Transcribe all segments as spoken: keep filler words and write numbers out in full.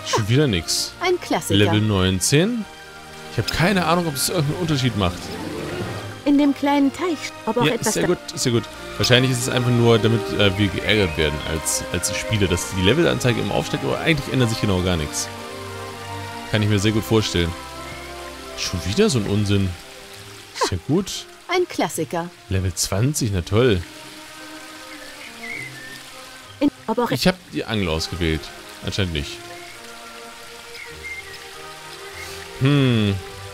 Schon wieder nix. Ein Klassiker. Level neunzehn. Ich habe keine Ahnung, ob es irgendeinen Unterschied macht. In dem kleinen Teich, ob auch Ja, etwas ist sehr gut, ist sehr gut. Wahrscheinlich ist es einfach nur, damit äh, wir geärgert werden als, als Spieler, dass die Levelanzeige immer aufsteigt, aber eigentlich ändert sich genau gar nichts. Kann ich mir sehr gut vorstellen. Schon wieder so ein Unsinn. Ist ja gut. Ein Klassiker. Level zwanzig, na toll. In, ob auch Ich habe die Angel ausgewählt. Anscheinend nicht. Hm.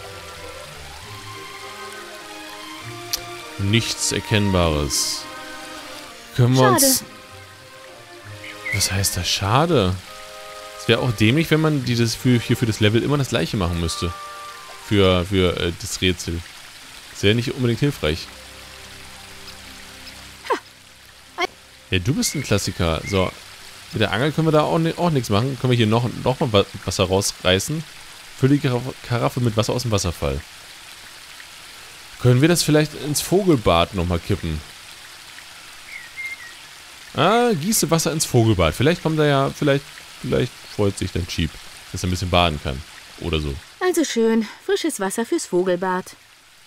Nichts Erkennbares. Können wir Schade. uns... Was heißt das? Schade. Es wäre auch dämlich, wenn man dieses für, hier für das Level immer das gleiche machen müsste. Für, für äh, das Rätsel. Das wäre nicht unbedingt hilfreich. Ja, du bist ein Klassiker. So, mit der Angel können wir da auch, ni auch nichts machen. Können wir hier noch, noch mal Wasser rausreißen. Fülle die Karaffe mit Wasser aus dem Wasserfall. Können wir das vielleicht ins Vogelbad nochmal kippen? Ah, gieße Wasser ins Vogelbad. Vielleicht kommt da ja, vielleicht, vielleicht freut sich dann Cheap, dass er ein bisschen baden kann. Oder so. Also schön. Frisches Wasser fürs Vogelbad.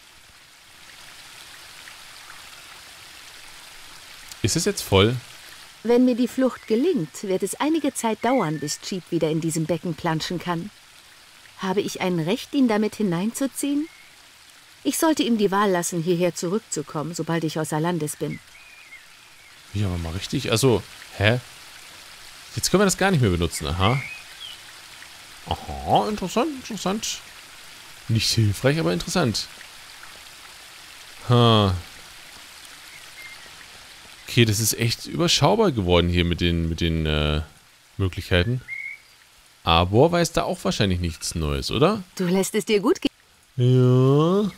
Ist es jetzt voll? Wenn mir die Flucht gelingt, wird es einige Zeit dauern, bis Cheap wieder in diesem Becken planschen kann. Habe ich ein Recht, ihn damit hineinzuziehen? Ich sollte ihm die Wahl lassen, hierher zurückzukommen, sobald ich außer Landes bin. Wie, aber mal richtig? Also, hä? Jetzt können wir das gar nicht mehr benutzen, aha. Aha, interessant, interessant. Nicht hilfreich, aber interessant. Ha. Okay, das ist echt überschaubar geworden hier mit den, mit den äh, Möglichkeiten. Aber weiß da auch wahrscheinlich nichts Neues, oder? Du lässt es dir gut gehen. Ja.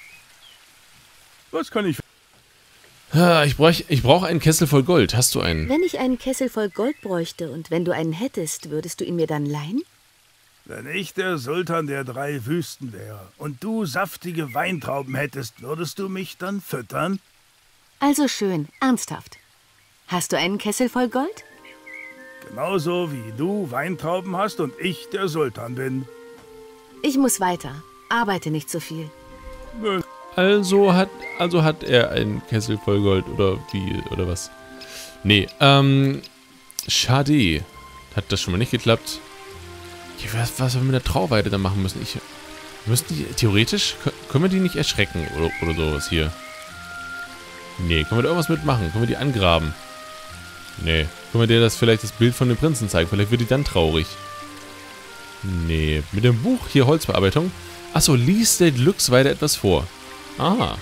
Was kann ich... Ah, ich brauche ich brauch einen Kessel voll Gold. Hast du einen? Wenn ich einen Kessel voll Gold bräuchte und wenn du einen hättest, würdest du ihn mir dann leihen? Wenn ich der Sultan der drei Wüsten wäre und du saftige Weintrauben hättest, würdest du mich dann füttern? Also schön, ernsthaft. Hast du einen Kessel voll Gold? Genauso wie du Weintrauben hast und ich der Sultan bin. Ich muss weiter. Arbeite nicht so viel. Also hat, also hat er einen Kessel voll Gold oder wie, oder was? Nee, ähm, schade. Hat das schon mal nicht geklappt. Ja, was, was wir mit der Trauweide da machen müssen? Ich, müssten die, theoretisch, können wir die nicht erschrecken oder, oder sowas hier? Nee, können wir da irgendwas mitmachen? Können wir die angraben? Nee. Können wir dir das vielleicht das Bild von dem Prinzen zeigen? Vielleicht wird die dann traurig. Nee. Mit dem Buch hier Holzbearbeitung. Achso, liest der Glücksweide etwas vor. Ah.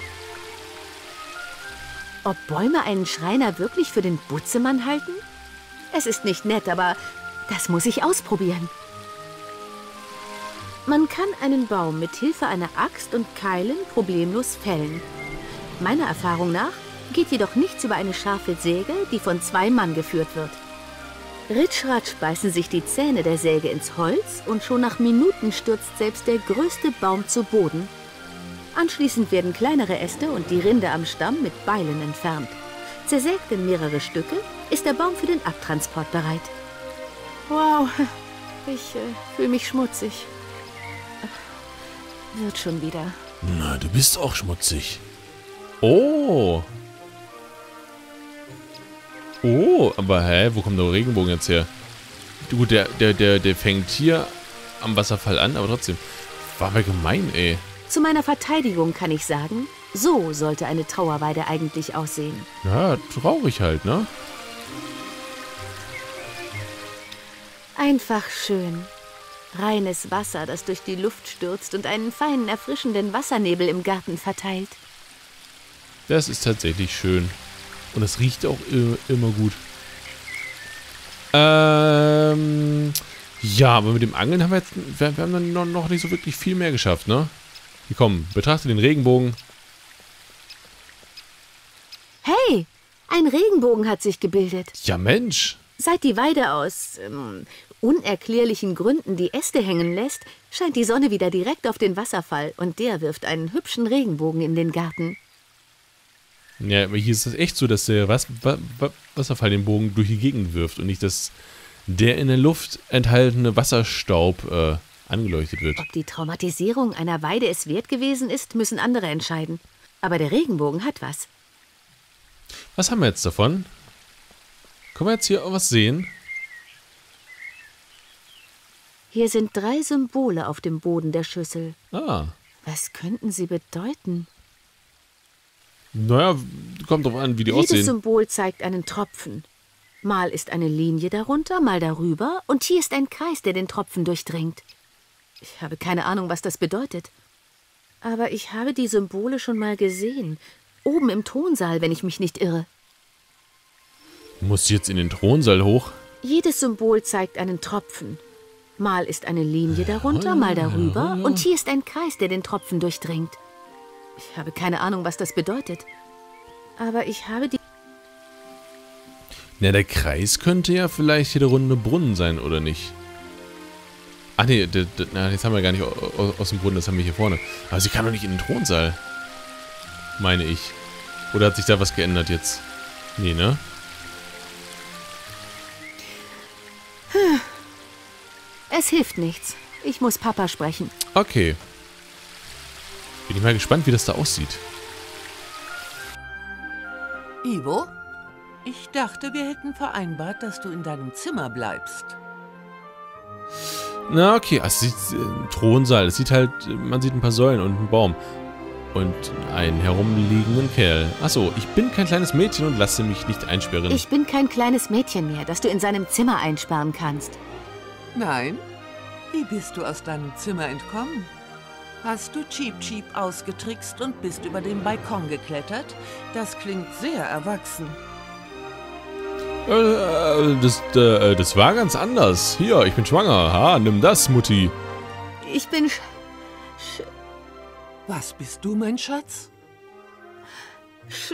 Ob Bäume einen Schreiner wirklich für den Butzemann halten? Es ist nicht nett, aber das muss ich ausprobieren. Man kann einen Baum mit Hilfe einer Axt und Keilen problemlos fällen. Meiner Erfahrung nach geht jedoch nichts über eine scharfe Säge, die von zwei Mann geführt wird. Ritschratsch beißen sich die Zähne der Säge ins Holz und schon nach Minuten stürzt selbst der größte Baum zu Boden. Anschließend werden kleinere Äste und die Rinde am Stamm mit Beilen entfernt. Zersägt in mehrere Stücke, ist der Baum für den Abtransport bereit. Wow, ich äh, fühle mich schmutzig. Wird schon wieder. Na, du bist auch schmutzig. Oh. Oh, aber hä, wo kommt der Regenbogen jetzt her? Gut, der, der, der, der fängt hier am Wasserfall an, aber trotzdem. War mir gemein, ey. Zu meiner Verteidigung kann ich sagen, so sollte eine Trauerweide eigentlich aussehen. Ja, traurig halt, ne? Einfach schön. Reines Wasser, das durch die Luft stürzt und einen feinen, erfrischenden Wassernebel im Garten verteilt. Das ist tatsächlich schön. Und es riecht auch immer gut. Ähm, ja, aber mit dem Angeln haben wir jetzt, wir, wir haben dann noch, noch nicht so wirklich viel mehr geschafft, ne? Hier, komm, betrachte den Regenbogen. Hey, ein Regenbogen hat sich gebildet. Ja, Mensch. Seit die Weide aus ähm, unerklärlichen Gründen die Äste hängen lässt, scheint die Sonne wieder direkt auf den Wasserfall und der wirft einen hübschen Regenbogen in den Garten. Ja, aber hier ist es echt so, dass der Was Was Wasserfall den Bogen durch die Gegend wirft und nicht, dass der in der Luft enthaltene Wasserstaub äh, angeleuchtet wird. Ob die Traumatisierung einer Weide es wert gewesen ist, müssen andere entscheiden. Aber der Regenbogen hat was. Was haben wir jetzt davon? Können wir jetzt hier auch was sehen? Hier sind drei Symbole auf dem Boden der Schüssel. Ah. Was könnten sie bedeuten? Naja, kommt drauf an, wie die Jedes aussehen. Symbol zeigt einen Tropfen. Mal ist eine Linie darunter, mal darüber. Und hier ist ein Kreis, der den Tropfen durchdringt. Ich habe keine Ahnung, was das bedeutet. Aber ich habe die Symbole schon mal gesehen. Oben im Thronsaal, wenn ich mich nicht irre. Muss jetzt in den Thronsaal hoch? Jedes Symbol zeigt einen Tropfen. Mal ist eine Linie darunter, mal darüber. Und hier ist ein Kreis, der den Tropfen durchdringt. Ich habe keine Ahnung, was das bedeutet. Aber ich habe die... Na, der Kreis könnte ja vielleicht hier der runde Brunnen sein, oder nicht? Ach nee, der, der, na, jetzt haben wir gar nicht aus, aus dem Brunnen, das haben wir hier vorne. Aber sie kann doch nicht in den Thronsaal. Meine ich. Oder hat sich da was geändert jetzt? Nee, ne? Es hilft nichts. Ich muss Papa sprechen. Okay. Bin ich mal gespannt, wie das da aussieht. Ivo, ich dachte, wir hätten vereinbart, dass du in deinem Zimmer bleibst. Na, okay. Also, es sieht, äh, Thronsaal. Es sieht halt, man sieht ein paar Säulen und einen Baum. Und einen herumliegenden Kerl. Achso, ich bin kein kleines Mädchen und lasse mich nicht einsperren. Ich bin kein kleines Mädchen mehr, das du in seinem Zimmer einsperren kannst. Nein? Wie bist du aus deinem Zimmer entkommen? Hast du Cheep Cheep ausgetrickst und bist über den Balkon geklettert? Das klingt sehr erwachsen. Äh, das, äh, das war ganz anders. Hier, ich bin schwanger. Ha, nimm das, Mutti. Ich bin... Sch sch Was bist du, mein Schatz? sch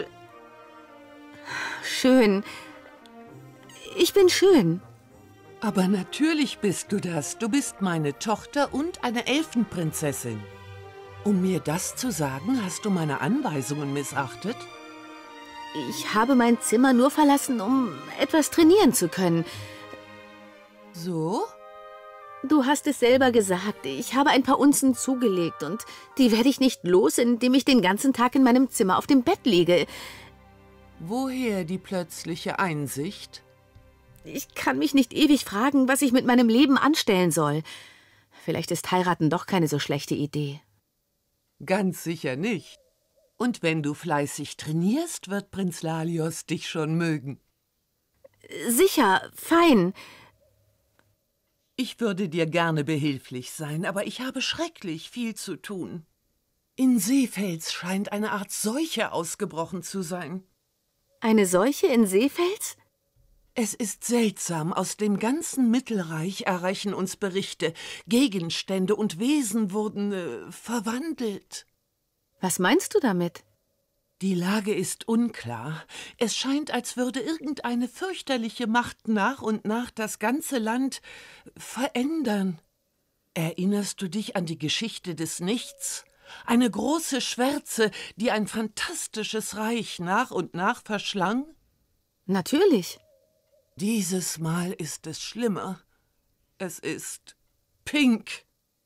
schön. Ich bin schön. Aber natürlich bist du das. Du bist meine Tochter und eine Elfenprinzessin. Um mir das zu sagen, hast du meine Anweisungen missachtet? Ich habe mein Zimmer nur verlassen, um etwas trainieren zu können. So? Du hast es selber gesagt. Ich habe ein paar Unzen zugelegt und die werde ich nicht los, indem ich den ganzen Tag in meinem Zimmer auf dem Bett liege. Woher die plötzliche Einsicht? Ich kann mich nicht ewig fragen, was ich mit meinem Leben anstellen soll. Vielleicht ist heiraten doch keine so schlechte Idee. Ganz sicher nicht. Und wenn du fleißig trainierst, wird Prinz Lalios dich schon mögen. Sicher, fein. Ich würde dir gerne behilflich sein, aber ich habe schrecklich viel zu tun. In Seefels scheint eine Art Seuche ausgebrochen zu sein. Eine Seuche in Seefels? Es ist seltsam, aus dem ganzen Mittelreich erreichen uns Berichte. Gegenstände und Wesen wurden äh, verwandelt. Was meinst du damit? Die Lage ist unklar. Es scheint, als würde irgendeine fürchterliche Macht nach und nach das ganze Land verändern. Erinnerst du dich an die Geschichte des Nichts? Eine große Schwärze, die ein fantastisches Reich nach und nach verschlang? Natürlich. Dieses Mal ist es schlimmer. Es ist pink.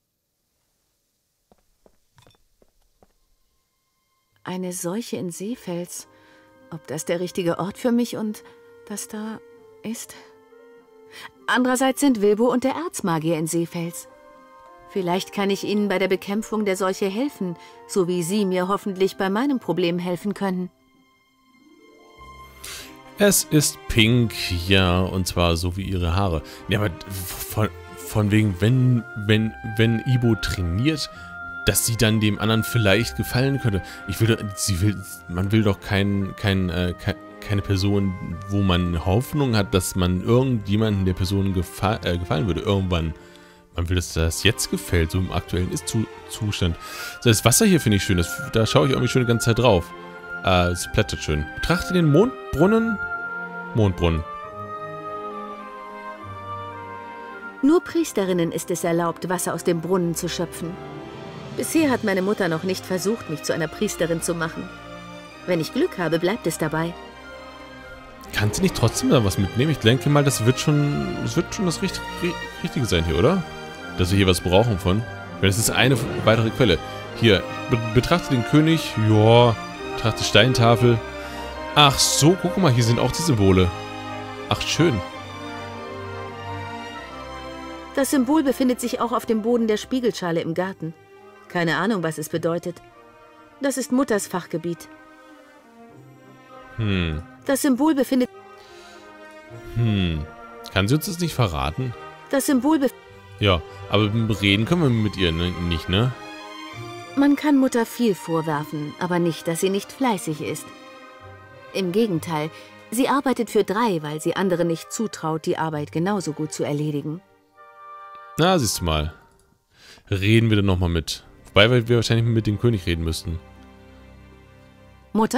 Eine Seuche in Seefels. Ob das der richtige Ort für mich und das da ist? Andererseits sind Wilbo und der Erzmagier in Seefels. Vielleicht kann ich ihnen bei der Bekämpfung der Seuche helfen, so wie sie mir hoffentlich bei meinem Problem helfen können. Es ist pink, ja, und zwar so wie ihre Haare. Ja, aber von, von wegen, wenn, wenn, wenn Ibo trainiert, dass sie dann dem anderen vielleicht gefallen könnte. Ich will, sie will, man will doch kein, kein, äh, ke, keine Person, wo man Hoffnung hat, dass man irgendjemandem der Person gefa äh, gefallen würde. Irgendwann. Man will, dass das jetzt gefällt, so im aktuellen Ist-Zustand. So, das Wasser hier finde ich schön. Das, da schaue ich irgendwie schon die ganze Zeit drauf. Äh, es plätschert schön. Betrachte den Mondbrunnen. Mondbrunnen. Nur Priesterinnen ist es erlaubt, Wasser aus dem Brunnen zu schöpfen. Bisher hat meine Mutter noch nicht versucht, mich zu einer Priesterin zu machen. Wenn ich Glück habe, bleibt es dabei. kann sie nicht trotzdem da was mitnehmen? Ich denke mal, das wird schon, das wird schon das Richt Richtige sein hier, oder? Dass wir hier was brauchen von. Weil das ist eine weitere Quelle. Hier, be betrachte den König. Ja, betrachte Steintafel. Ach so, guck mal, hier sind auch die Symbole. Ach, schön. Das Symbol befindet sich auch auf dem Boden der Spiegelschale im Garten. Keine Ahnung, was es bedeutet. Das ist Mutters Fachgebiet. Hm. Das Symbol befindet... Hm. Kann sie uns das nicht verraten? Das Symbol befindet... Ja, aber reden können wir mit ihr nicht, ne? Man kann Mutter viel vorwerfen, aber nicht, dass sie nicht fleißig ist. Im Gegenteil, sie arbeitet für drei, weil sie anderen nicht zutraut, die Arbeit genauso gut zu erledigen. Na, siehst du mal. Reden wir dann nochmal mit. Wobei wir wahrscheinlich mit dem König reden müssten. Mutter?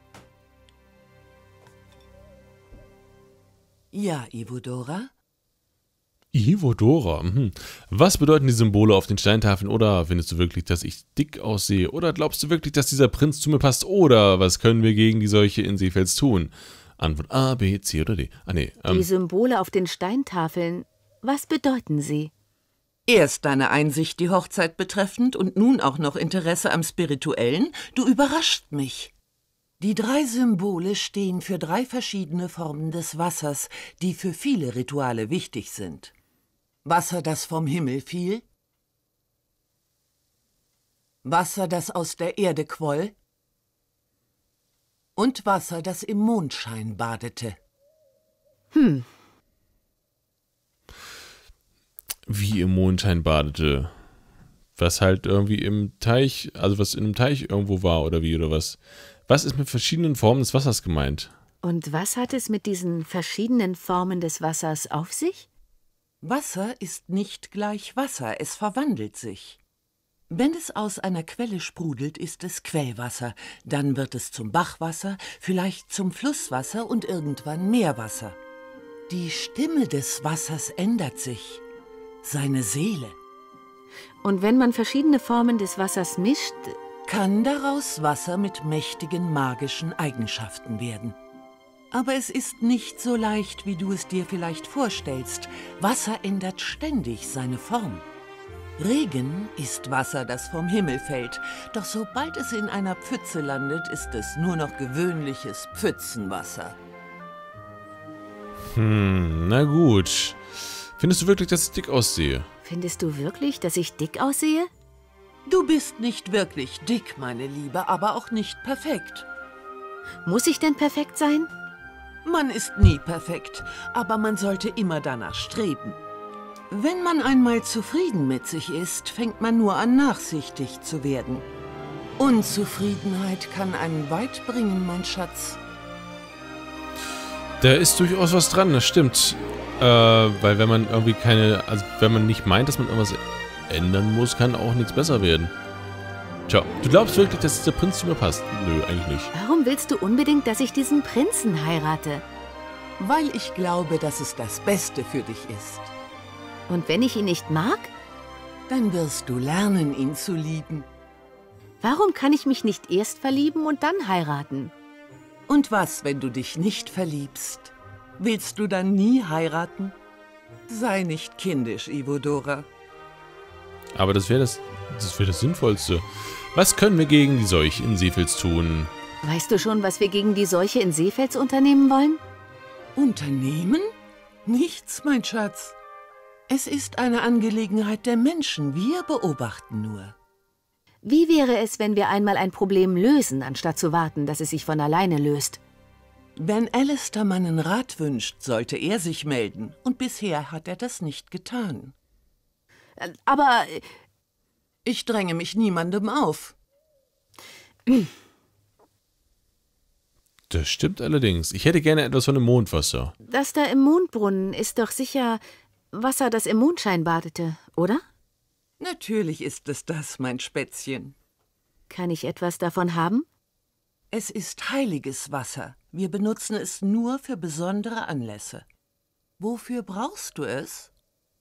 Ja, Ivodora? Ivodora, mhm. Was bedeuten die Symbole auf den Steintafeln? Oder findest du wirklich, dass ich dick aussehe? Oder glaubst du wirklich, dass dieser Prinz zu mir passt? Oder was können wir gegen die Seuche in Seefels tun? Antwort A, B, C oder D. Ah, nee. Ähm. Die Symbole auf den Steintafeln, was bedeuten sie? Erst deine Einsicht die Hochzeit betreffend und nun auch noch Interesse am Spirituellen? Du überrascht mich. Die drei Symbole stehen für drei verschiedene Formen des Wassers, die für viele Rituale wichtig sind. Wasser, das vom Himmel fiel, Wasser, das aus der Erde quoll und Wasser, das im Mondschein badete. Hm. Wie im Mondschein badete? Was halt irgendwie im Teich, also was in einem Teich irgendwo war oder wie oder was? Was ist mit verschiedenen Formen des Wassers gemeint? Und was hat es mit diesen verschiedenen Formen des Wassers auf sich? Wasser ist nicht gleich Wasser, es verwandelt sich. Wenn es aus einer Quelle sprudelt, ist es Quellwasser, dann wird es zum Bachwasser, vielleicht zum Flusswasser und irgendwann Meerwasser. Die Stimme des Wassers ändert sich, seine Seele. Und wenn man verschiedene Formen des Wassers mischt, kann daraus Wasser mit mächtigen magischen Eigenschaften werden. Aber es ist nicht so leicht, wie du es dir vielleicht vorstellst. Wasser ändert ständig seine Form. Regen ist Wasser, das vom Himmel fällt. Doch sobald es in einer Pfütze landet, ist es nur noch gewöhnliches Pfützenwasser. Hm, na gut. Findest du wirklich, dass ich dick aussehe? Findest du wirklich, dass ich dick aussehe? Du bist nicht wirklich dick, meine Liebe, aber auch nicht perfekt. Muss ich denn perfekt sein? Man ist nie perfekt, aber man sollte immer danach streben. Wenn man einmal zufrieden mit sich ist, fängt man nur an, nachsichtig zu werden. Unzufriedenheit kann einen weit bringen, mein Schatz. Da ist durchaus was dran, das stimmt. Äh, weil wenn man irgendwie keine, also wenn man nicht meint, dass man irgendwas ändern muss, kann auch nichts besser werden. Tja, du glaubst wirklich, dass der Prinz zu mir passt? Nö, eigentlich nicht. Warum willst du unbedingt, dass ich diesen Prinzen heirate? Weil ich glaube, dass es das Beste für dich ist. Und wenn ich ihn nicht mag? Dann wirst du lernen, ihn zu lieben. Warum kann ich mich nicht erst verlieben und dann heiraten? Und was, wenn du dich nicht verliebst? Willst du dann nie heiraten? Sei nicht kindisch, Ivodora. Aber das wäre das, das wäre das Sinnvollste. Was können wir gegen die Seuche in Seefels tun? Weißt du schon, was wir gegen die Seuche in Seefels unternehmen wollen? Unternehmen? Nichts, mein Schatz. Es ist eine Angelegenheit der Menschen. Wir beobachten nur. Wie wäre es, wenn wir einmal ein Problem lösen, anstatt zu warten, dass es sich von alleine löst? Wenn Alistair meinen Rat wünscht, sollte er sich melden. Und bisher hat er das nicht getan. Aber ich dränge mich niemandem auf. Das stimmt allerdings. Ich hätte gerne etwas von dem Mondwasser. Das da im Mondbrunnen ist doch sicher Wasser, das im Mondschein badete, oder? Natürlich ist es das, mein Spätzchen. Kann ich etwas davon haben? Es ist heiliges Wasser. Wir benutzen es nur für besondere Anlässe. Wofür brauchst du es?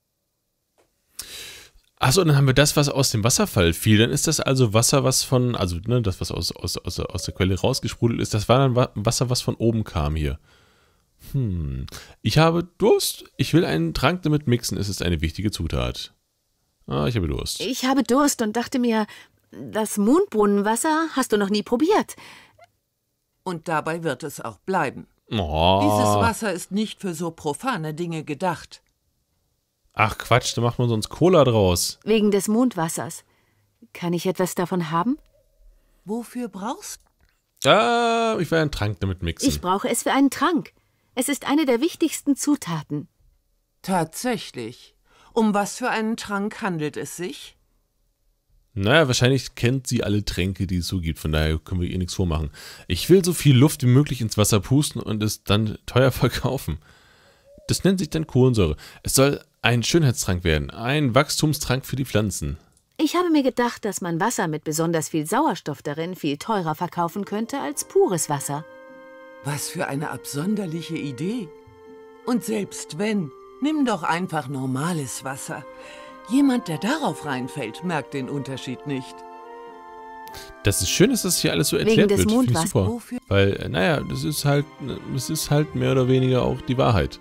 Achso, dann haben wir das, was aus dem Wasserfall fiel. Dann ist das also Wasser, was von, also ne, das, was aus, aus, aus, aus der Quelle rausgesprudelt ist, das war dann Wasser, was von oben kam hier. Hm. Ich habe Durst. Ich will einen Trank damit mixen. Es ist eine wichtige Zutat. Ah, ich habe Durst. Ich habe Durst und dachte mir, das Mondbrunnenwasser hast du noch nie probiert. Und dabei wird es auch bleiben. Oh. Dieses Wasser ist nicht für so profane Dinge gedacht. Ach Quatsch, da macht man sonst Cola draus. Wegen des Mondwassers. Kann ich etwas davon haben? Wofür brauchst Ah, ich will einen Trank damit mixen. Ich brauche es für einen Trank. Es ist eine der wichtigsten Zutaten. Tatsächlich. Um was für einen Trank handelt es sich? Naja, wahrscheinlich kennt sie alle Tränke, die es so gibt. Von daher können wir ihr nichts vormachen. Ich will so viel Luft wie möglich ins Wasser pusten und es dann teuer verkaufen. Das nennt sich dann Kohlensäure. Es soll ein Schönheitstrank werden. Ein Wachstumstrank für die Pflanzen. Ich habe mir gedacht, dass man Wasser mit besonders viel Sauerstoff darin viel teurer verkaufen könnte als pures Wasser. Was für eine absonderliche Idee. Und selbst wenn, nimm doch einfach normales Wasser. Jemand, der darauf reinfällt, merkt den Unterschied nicht. Das ist schön, dass das hier alles so Wegen erklärt des wird. Finde ich Mondwassers. super. Wofür? Weil, äh, naja, das ist halt, das ist halt mehr oder weniger auch die Wahrheit.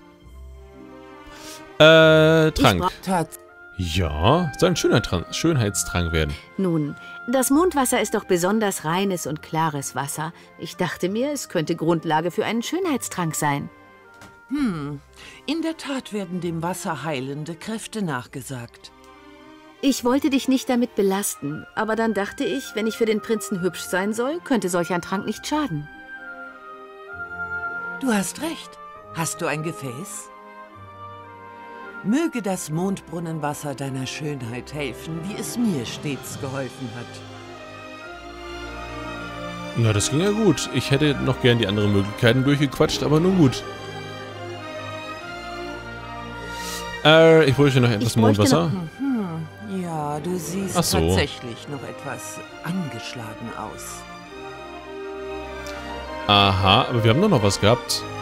Äh, Trank. brauch- Tats Ja, soll ein Schönheitstrank, Schönheitstrank werden. Nun, das Mondwasser ist doch besonders reines und klares Wasser. Ich dachte mir, es könnte Grundlage für einen Schönheitstrank sein. In der Tat werden dem Wasser heilende Kräfte nachgesagt. Ich wollte dich nicht damit belasten, aber dann dachte ich, wenn ich für den Prinzen hübsch sein soll, könnte solch ein Trank nicht schaden. Du hast recht. Hast du ein Gefäß? Möge das Mondbrunnenwasser deiner Schönheit helfen, wie es mir stets geholfen hat. Na, das ging ja gut. Ich hätte noch gern die anderen Möglichkeiten durchgequatscht, aber nun gut. Äh, ich bräuchte noch etwas Ich bräuchte Mondwasser. Hm, ja, du siehst Ach so. tatsächlich noch etwas angeschlagen aus. Aha, aber wir haben doch noch was gehabt.